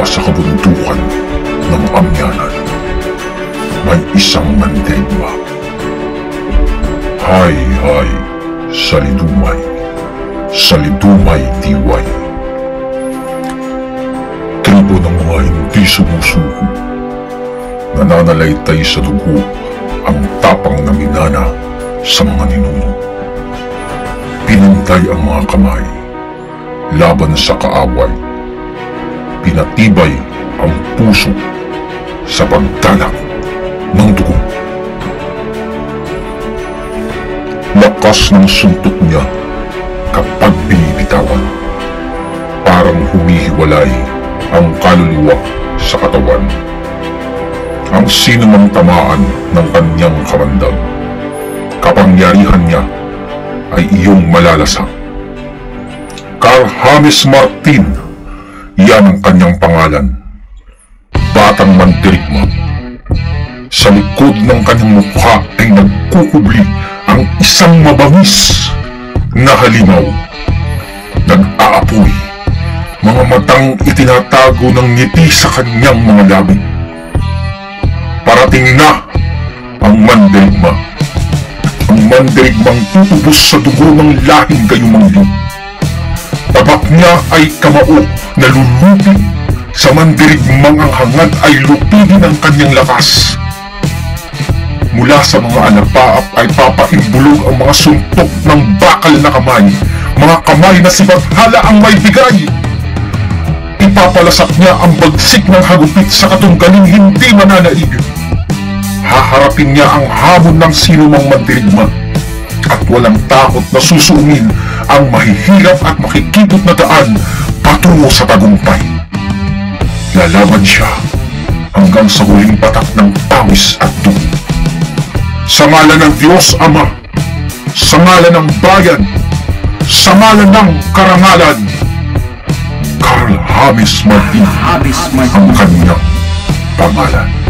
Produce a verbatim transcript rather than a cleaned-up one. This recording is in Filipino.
sa kabundukan ng amyanan, may isang mandirigma. Hay, hay, sa lidumay, sa lidumay diway. Tribo ng mga hindi sumusuko, nananalaytay sa dugo ang tapang na minana sa mga ninuno. Pinintay ang mga kamay laban sa kaaway, pinatibay ang puso sa pagdanak ng dugo. Lakas ng suntok niya kapag binibitawan, parang humihiwalay ang kaluluwa sa katawan. Ang sinumang tamaan ng kanyang kamandag, kapangyarihan niya ay iyong malalasak. JAMMES Martin, iyan ang kanyang pangalan. Batang mandirigma. Sa likod ng kanyang mukha ay nagkukubli ang isang mabangis na halimaw. Nag-aapoy, mga matang itinatago ng ngiti sa kanyang mga labi. Parating na ang mandirigma. Ang mandirigmang tutubos sa dugo ng lahing gayumangli. Tabak niya ay kamao na lulupig. Sa mandirigmang ang hangad ay lupigin ang kanyang lakas. Mula sa mga alapaap ay papaimbulog ang mga suntok ng bakal na kamay, mga kamay na si Bathala ang may bigay. Ipapalasak niya ang bagsik ng hagupit sa katunggaling hindi mananaig. Haharapin niya ang hamon ng sinumang mandirigma, at walang takot na susuungin ang mahihirap at makikibot na daan patungo sa tagumpay. Lalaban siya hanggang sa huling patak ng pawis at dugo. Sa ngalan ng Diyos Ama, sa ngalan ng bayan, sa ngalan ng karangalan, JAMMES Martin ang kanyang pangalan.